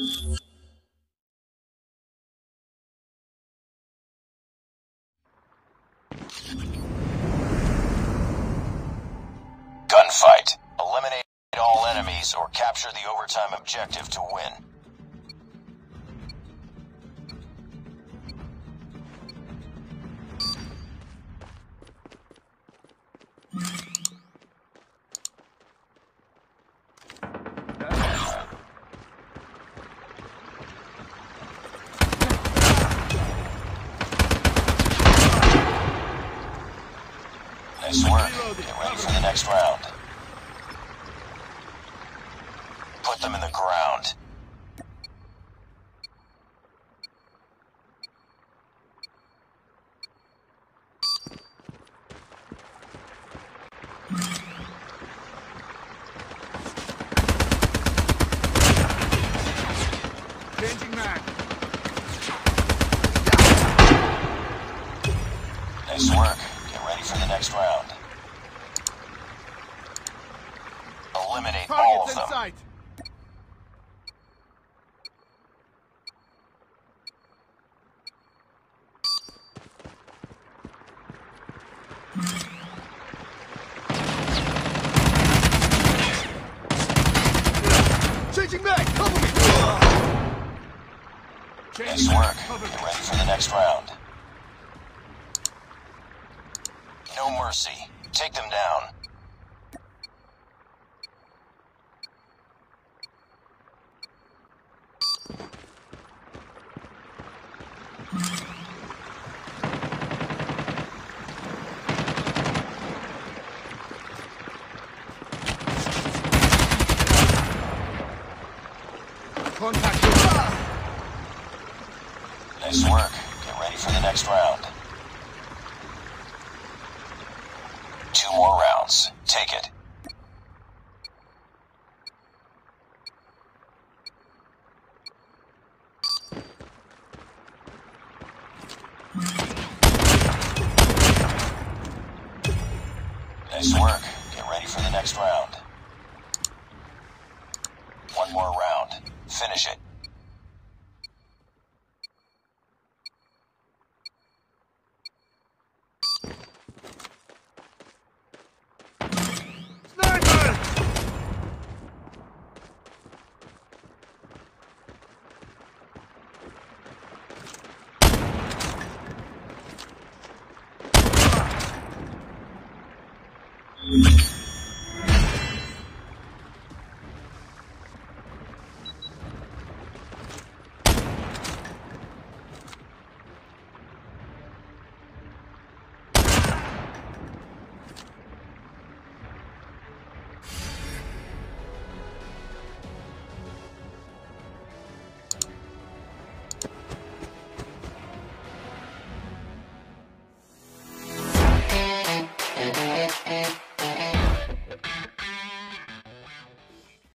Gunfight. Eliminate all enemies or capture the overtime objective to win. Nice work. Get ready for the next round. Put them in the ground. Changing mag. Nice work. Get ready for the next round. Eliminate all of Targets in them. sight. Changing mag. Cover me. Nice work. Get ready for the next round. No mercy. Take them down. Contact. Nice work. Get ready for the next round. 2 more rounds. Take it. Nice work. Get ready for the next round. 1 more round. Finish it. Sniper!